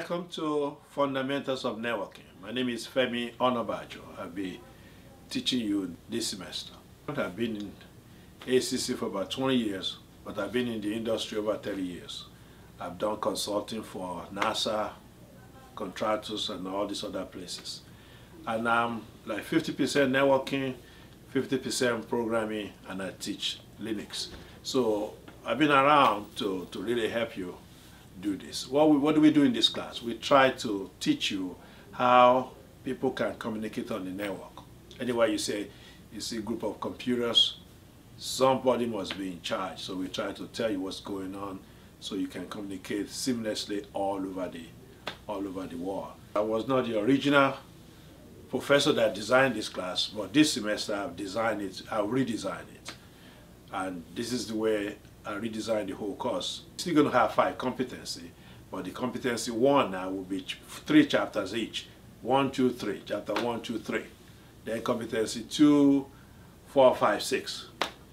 Welcome to Fundamentals of Networking. My name is Onabajo. I'll be teaching you this semester. I've been in ACC for about 20 years, but I've been in the industry over 30 years. I've done consulting for NASA, contractors, and all these other places. And I'm like 50% networking, 50% programming, and I teach Linux. So I've been around to really help you do this. What do we do in this class? We try to teach you how people can communicate on the network. Anyway, you see a group of computers, somebody must be in charge. So we try to tell you what's going on so you can communicate seamlessly all over the world. I was not the original professor that designed this class, but this semester I've redesigned it. And this is the way I redesigned the whole course. Still going to have 5 competency, but the competency 1 now will be 3 chapters each. 1, 2, 3. Chapter 1, 2, 3. Then competency 2, 4, 5, 6.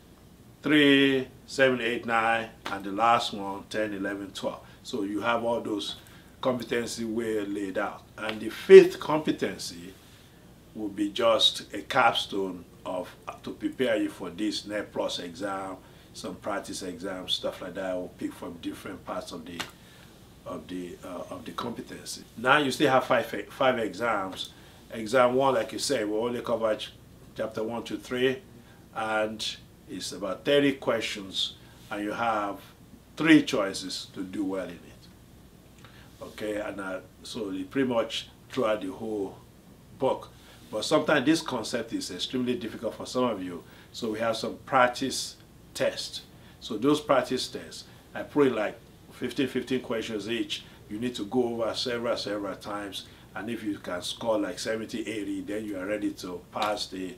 3, 7, 8, 9, and the last one 10, 11, 12. So you have all those competency well laid out. And the 5th competency will be just a capstone to prepare you for this NET Plus exam, some practice exams, stuff like that. I will pick from different parts of the competency. Now you still have five exams. Exam 1, like you say, we only cover chapter 1 to 3, and it's about 30 questions, and you have 3 choices to do well in it. Okay, and so you pretty much throughout the whole book. But sometimes this concept is extremely difficult for some of you, so we have some practice tests. So those practice tests, I put in like 15 questions each. You need to go over several times, and if you can score like 70, 80, then you are ready to pass the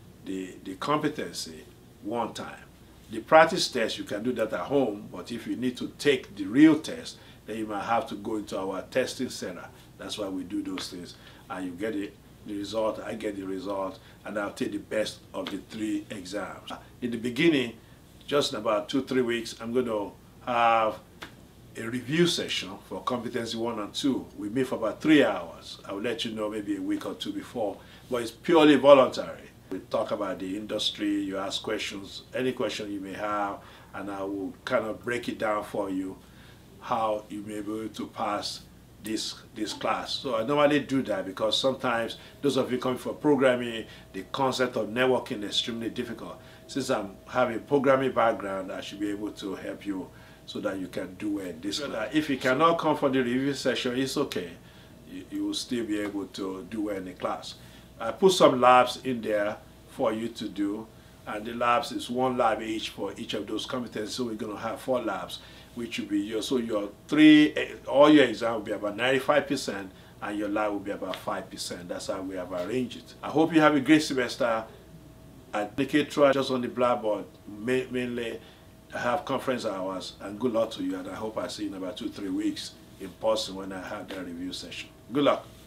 competency one time. The practice test, you can do that at home, but if you need to take the real test, then you might have to go into our testing center. That's why we do those things, and you get the result, I get the result, and I'll take the best of the 3 exams. In the beginning, just in about 2-3 weeks, I'm going to have a review session for competency 1 and 2. We meet for about 3 hours. I will let you know maybe a week or 2 before, but it's purely voluntary. We talk about the industry, you ask questions, any question you may have, and I will kind of break it down for you how you may be able to pass this class. So I normally do that because sometimes those of you coming for programming, the concept of networking is extremely difficult. Since I'm having a programming background, I should be able to help you so that you can do well in this class. If you cannot come for the review session, it's okay. You will still be able to do well in the class. I put some labs in there for you to do, and the labs is 1 lab each for each of those competencies. So we're going to have 4 labs, which will be all your exam will be about 95%, and your lab will be about 5%. That's how we have arranged it. I hope you have a great semester. I dedicate throughout just on the blackboard. Mainly, I have conference hours, and good luck to you. And I hope I see you in about 2-3 weeks in person when I have that review session. Good luck.